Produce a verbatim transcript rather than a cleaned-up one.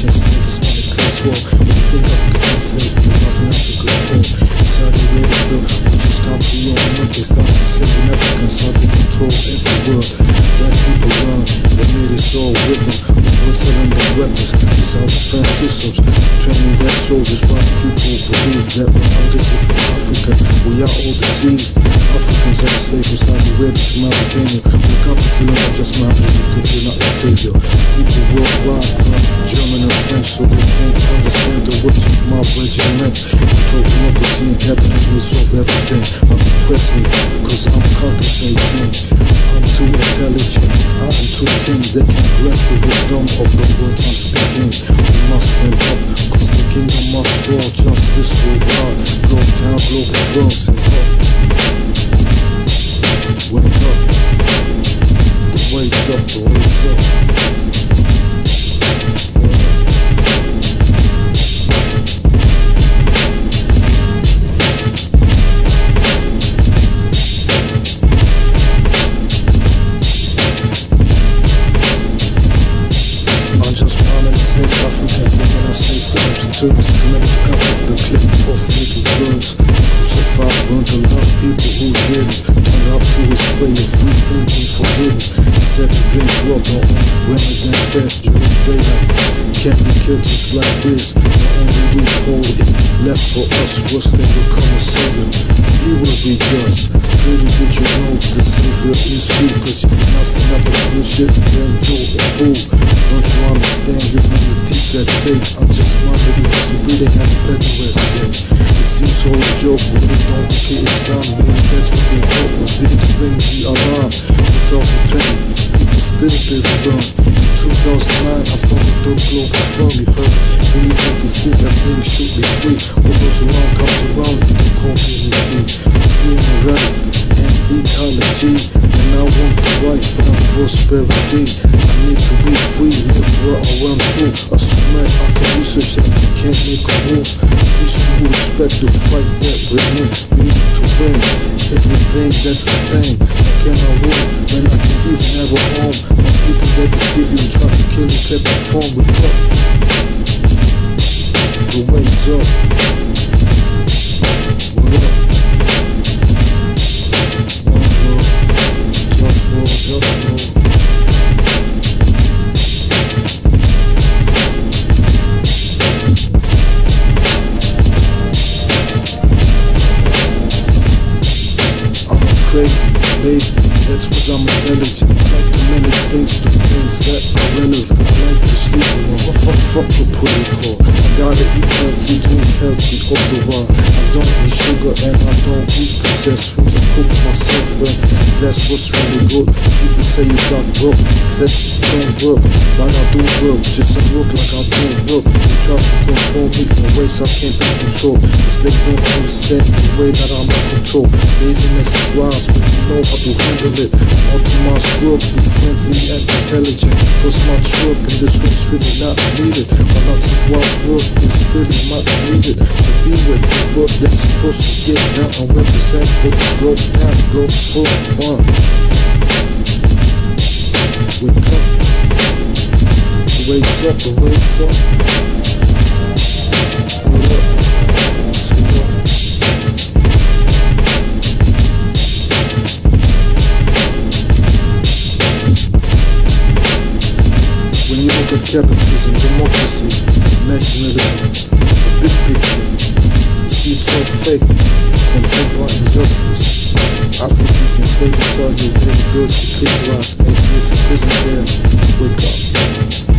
change to make Islamic class war. But you think Africa's enslaved, but nothing Africa's poor. Saudi Arabia, though, we just can't be on what they started enslaving Africans, how they control every world. That people learn, they made us all with them. We're selling them weapons, these are defense systems, training their soldiers while people believe that we're this is from Africa. We are all deceived. Africans enslaved from Saudi Arabia to Mauritania. Wake up if you know not just Muhammad, you think you're not a savior. People worldwide learn German and French so they can't understand the words of my regiment. We told democracy and capitalism will solve everything. But impress me, cause I'm cultivating. I'm too intelligent, I'm too king. They can't grasp the wisdom of the words I'm speaking. We must stand up, cause the kingdom must fall. Justice will rise, Globetown, Globalfirm six one three point wav. Wake up, the wake's up, the wake's up. Africans, taking our slave slaves and terms, committed to cut off the clip off little girls. Crucified, burnt a lot of people who didn't. Turned up to his way of free thinking forbidden. He said to drink water on women then fast during daylight. Can't be killed just like this. The only loophole he left for us was they will come a savior. He will be just. Little did you know the savior is who? Cause if you're not stand up to bullshit, then you're a fool. Don't you understand? Humanity said fate. I just wondered if some breathing and a better rest again. It seems all a joke when they don't okay it's time. Maybe that's what they thought was it to ring the alarm. twenty twenty, people still didn't learn. In two thousand nine, I founded the Globalfirm. You heard we need healthy food, everything should be free. What goes around comes around in the community. Human rights and ecology, and I want the life and prosperity. I need to be free, live where I want to. Assume I can research that I can't make a move. Peaceful respect the fight that we're in. We need to win everything, that's the thing. How can I win when I can't even have a home? My people that deceive you and try to kill you take my phone. Wake up, the wake's up. What up? JustWar, JustWar. Crazy, lazy, that's cause I'm intelligent. I like to manage things to things that are relevant. I like to sleep around, fuck, fuck the protocol. I gotta eat healthy, drink healthy, all the while. I don't eat sugar and I don't eat processed foods. I cook myself and that's what's really good. People say you got broke, cause that don't work. But I do work, just don't look like I don't work. They try to control me in ways I can't be controlled, cause they don't understand the way that I'm in control. Laziness is wise when you know how to handle it. Automatic work, be friendly and intelligent, cause much work in this room's really not needed. But lots of wise work is really much needed. So be with the work that's supposed to get down and represent for the Globetown, Globalfirm. Wake up, the wake's up, the wake's up. What up, see up. When you look at capitalism, democracy, nationalism, the big picture, you see it's all fake, controlled by injustice. Africans enslaved in Saudi Arabia, girls who kick your ass, atheists in prison there. Wake up.